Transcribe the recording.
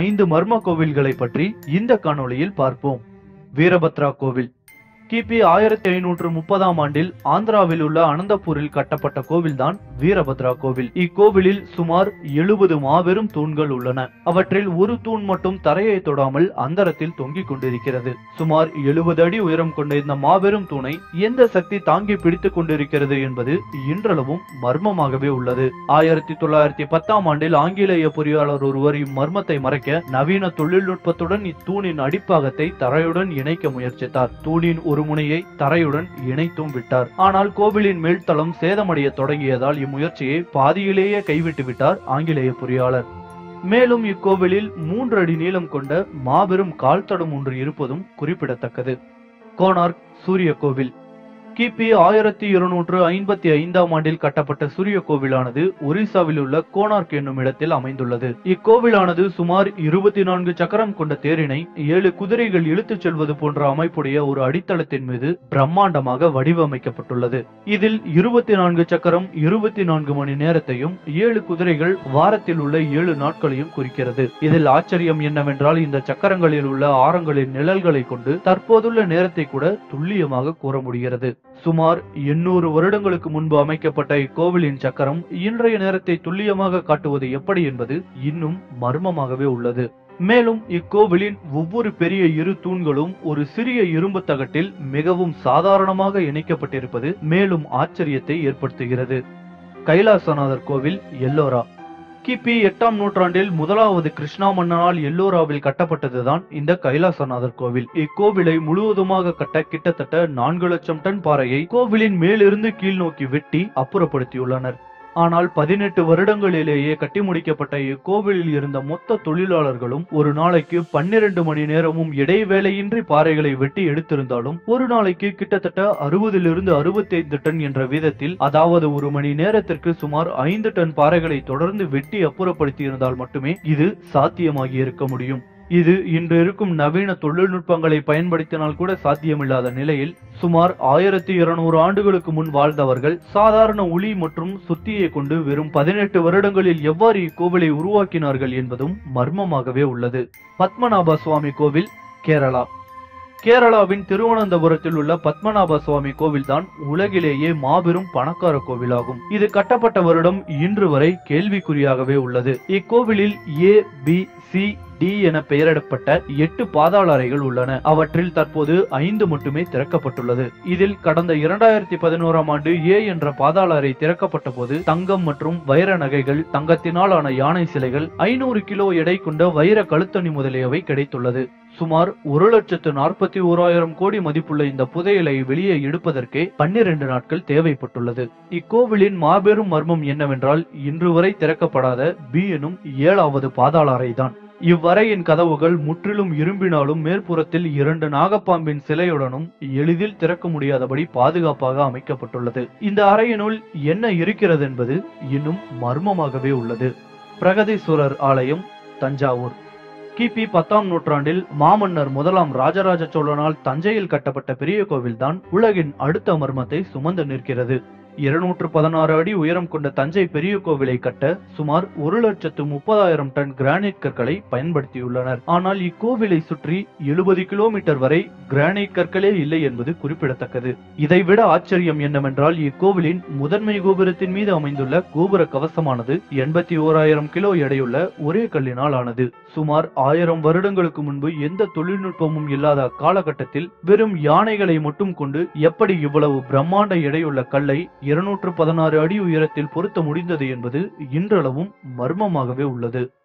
5 மர்ம கோவில்களை பற்றி இந்த காணொளியில் பார்ப்போம். வீரபத்ரா கோவில் கிபி 1530ஆம் ஆண்டில் ஆந்திராவில் உள்ள அனந்தபூரில் கட்டப்பட்ட கோவில்தான் வீரபத்ரா கோவில். இக்கோவிலில் சுமார் 70 மாபெரும் தூண்கள் உள்ளன. அவற்றில் ஒரு தூண் மட்டும் தரையை தொடாமல் அந்தரத்தில் தொங்கிக் கொண்டிருக்கிறது. சுமார் 70 அடி உயரம் கொண்ட இந்த மாபெரும் தூணை எந்த சக்தி தாங்கி பிடித்துக் கொண்டிருக்கிறது என்பது இன்றளவும் மர்மமாகவே உள்ளது. 1910ஆம் ஆண்டில் ஆங்கிலேய பொறியாளர் ஒருவர் இம்மர்மத்தை மறைக்க நவீன தொழில்நுட்பத்துடன் இத்தூணின் அடிப்பாகத்தை தரையுடன் இணைக்க முயற்சித்தார். தூணின் ஒரு முனையை தரையுடன் இணைத்தும் விட்டார். ஆனால் கோவிலின் மேல்தளம் சேதமடைய தொடங்கியதால் இம்முயற்சியை பாதியிலேயே கைவிட்டு விட்டார் ஆங்கிலேய பொறியாளர். மேலும் இக்கோவிலில் 3 அடி நீளம் கொண்ட மாபெரும் கால்தடம் ஒன்று இருப்பதும் குறிப்பிடத்தக்கது. கோனார்க் சூரிய கோவில் கிபி 1255ஆம் ஆண்டில் கட்டப்பட்ட சூரிய கோவிலானது ஒரிசாவில் உள்ள கோனார்க் என்னும் இடத்தில் அமைந்துள்ளது. இக்கோவிலானது சுமார் 24 சக்கரம் கொண்ட தேரினை 7 குதிரைகள் இழுத்துச் செல்வது போன்ற அமைப்புடைய ஒரு அடித்தளத்தின் மீது பிரம்மாண்டமாக வடிவமைக்கப்பட்டுள்ளது. இதில் 24 சக்கரம் 24 மணி நேரத்தையும் 7 குதிரைகள் வாரத்தில் உள்ள 7 நாட்களையும் குறிக்கிறது. இதில் ஆச்சரியம் என்னவென்றால் இந்த சக்கரங்களில் உள்ள ஆரங்களின் நிழல்களை கொண்டு தற்போதுள்ள நேரத்தை கூட துல்லியமாக கூற முடிகிறது. சுமார் 800 வருடங்களுக்கு முன்பு அமைக்கப்பட்ட இக்கோவிலின் சக்கரம் இன்றைய நேரத்தை துல்லியமாக காட்டுவது எப்படி என்பது இன்னும் மர்மமாகவே உள்ளது. மேலும் இக்கோவிலின் ஒவ்வொரு பெரிய இரு தூண்களும் ஒரு சிறிய இரும்பு தகட்டில் மிகவும் சாதாரணமாக இணைக்கப்பட்டிருப்பது மேலும் ஆச்சரியத்தை ஏற்படுத்துகிறது. கைலாசநாதர் கோவில் எல்லோரா கிபி 8ஆம் நூற்றாண்டில் முதலாவது கிருஷ்ணா மன்னனால் எல்லோராவில் கட்டப்பட்டதுதான் இந்த கைலாசநாதர் கோவில். இக்கோவிலை முழுவதுமாக கட்ட கிட்டத்தட்ட 4 லட்சம் டன் பாறையை கோவிலின் மேலிருந்து கீழ் நோக்கி வெட்டி அப்புறப்படுத்தியுள்ளனர். ஆனால் 18 வருடங்களிலேயே கட்டி முடிக்கப்பட்ட இக்கோவிலில் இருந்த மொத்த தொழிலாளர்களும் ஒரு நாளைக்கு 12 மணி நேரமும் இடைவேளையின்றி பாறைகளை வெட்டி எடுத்திருந்தாலும் ஒரு நாளைக்கு கிட்டத்தட்ட 60 to 65 டன் என்ற வீதத்தில், அதாவது ஒரு மணி நேரத்திற்கு சுமார் 5 டன் பாறைகளை தொடர்ந்து வெட்டி அப்புறப்படுத்தி இருந்தால் மட்டுமே இது சாத்தியமாகி இருக்க முடியும். இது இன்று இருக்கும் நவீன தொழில்நுட்பங்களை பயன்படுத்தினால் கூட சாத்தியமில்லாத நிலையில் சுமார் 1200 ஆண்டுகளுக்கு முன் வாழ்ந்தவர்கள் சாதாரண உளி மற்றும் சுத்தியை கொண்டு வெறும் 18 வருடங்களில் எவ்வாறு இக்கோவிலை உருவாக்கினார்கள் என்பதும் மர்மமாகவே உள்ளது. பத்மநாப சுவாமி கோவில் கேரளா கேரளாவின் திருவனந்தபுரத்தில் உள்ள பத்மநாப சுவாமி கோவில் தான் உலகிலேயே மாபெரும் பணக்கார கோவிலாகும். இது கட்டப்பட்ட வருடம் இன்று வரை கேள்விக்குறியாகவே உள்ளது. இக்கோவிலில் A, B, C, D என பெயரிடப்பட்ட 8 பாதாள அறைகள் உள்ளன. அவற்றில் தற்போது 5 மட்டுமே திறக்கப்பட்டுள்ளது. இதில் கடந்த 2011ஆம் ஆண்டு A என்ற பாதாள அறை திறக்கப்பட்ட போது தங்கம் மற்றும் வைர நகைகள், தங்கத்தினால் ஆன யானை சிலைகள், 500 கிலோ எடை கொண்ட வைர கழுத்தணி முதலியவை கிடைத்துள்ளது. சுமார் 1,41,000 கோடி மதிப்புள்ள இந்த புதையலை வெளியே எடுப்பதற்கே 12 நாட்கள் தேவைப்பட்டுள்ளது. இக்கோவிலின் மாபெரும் மர்மம் என்னவென்றால் இன்று வரை திறக்கப்படாத B எனும் 7வது பாதாள அறைதான். இவ்வறையின் கதவுகள் முற்றிலும் இரும்பினாலும் மேற்புறத்தில் 2 நாகப்பாம்பின் சிலையுடனும் எளிதில் திறக்க முடியாதபடி பாதுகாப்பாக அமைக்கப்பட்டுள்ளது. இந்த அறையினுள் என்ன இருக்கிறது என்பது இன்னும் மர்மமாகவே உள்ளது. பிரகதீஸ்வரர் ஆலயம் தஞ்சாவூர் கிபி 10ஆம் நூற்றாண்டில் மாமன்னர் முதலாம் ராஜராஜ சோழனால் தஞ்சையில் கட்டப்பட்ட பெரிய கோவில்தான் உலகின் அடுத்த மர்மத்தை சுமந்து நிற்கிறது. 216 அடி உயரம் கொண்ட தஞ்சை பெரிய கோவிலை கட்ட சுமார் 1,30,000 டன் கிரானைட் கற்களை பயன்படுத்தியுள்ளனர். ஆனால் இக்கோவிலை சுற்றி 70 கிலோமீட்டர் வரை கிரானைட் கற்களே இல்லை என்பது குறிப்பிடத்தக்கது. இதைவிட ஆச்சரியம் என்னவென்றால் இக்கோவிலின் முதன்மை கோபுரத்தின் மீது அமைந்துள்ள கோபுர கவசமானது 81,000 கிலோ எடையுள்ள ஒரே கல்லினால் ஆனது. சுமார் 1000 வருடங்களுக்கு முன்பு எந்த தொழில்நுட்பமும் இல்லாத அக்காலகட்டத்தில் வெறும் யானைகளை மட்டும் கொண்டு எப்படி இவ்வளவு பிரம்மாண்ட எடையுள்ள கல்லை 216 அடி உயரத்தில் பொருத்த முடிந்தது என்பது இன்றளவும் மர்மமாகவே உள்ளது.